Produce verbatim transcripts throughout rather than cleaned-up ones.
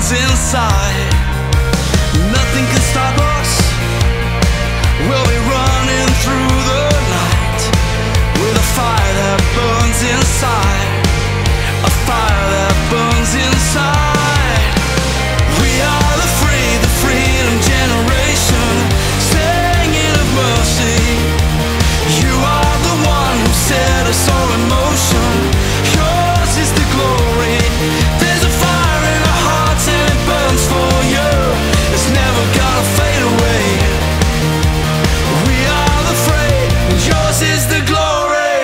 burns inside. Nothing can stop us. We'll be running through the night with a fire that burns inside. A fire that burns inside. We are the free, the freedom generation, singing of mercy. You are the one who set us all in motion. Yours is the glory. There's a fire in our hearts and it burns for you. It's never gonna fade away. We are the free, and yours is the glory.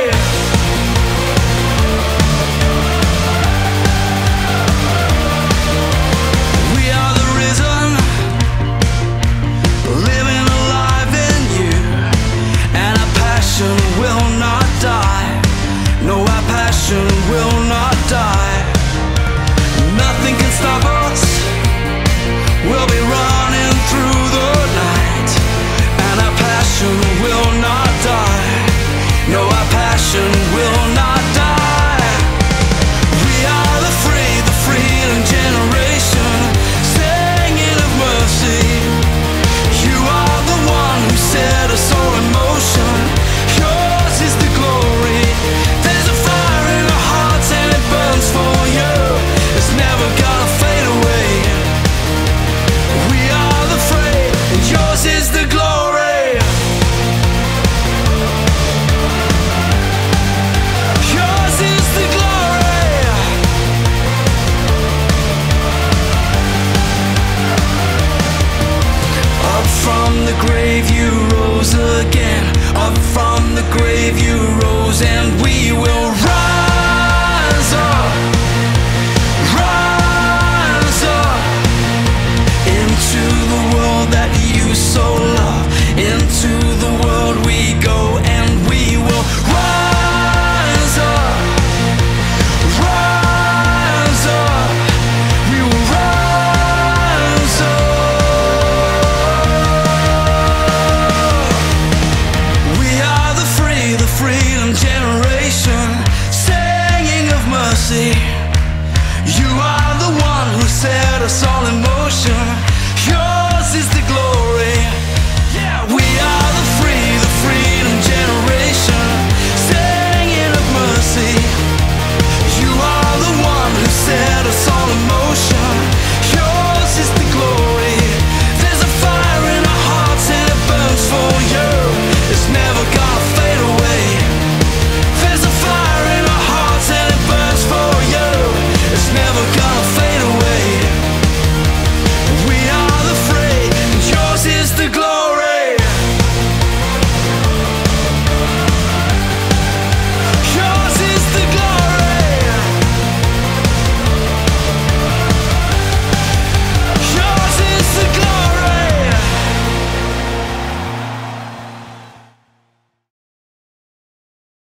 We are the risen, living alive in you, and our passion will not die. No, our passion will not die. Nothing can stop us. We'll be running through the night, and our passion will not die. No, our passion will not die. We are the free, the freedom generation, singing of mercy. You are the one who set us all in motion. Yours is the glory. There's a fire in our hearts and it burns for you. It's never gonna fade away. We are the free, and yours is the glory. Yours is the glory. Up from the grave you rose again.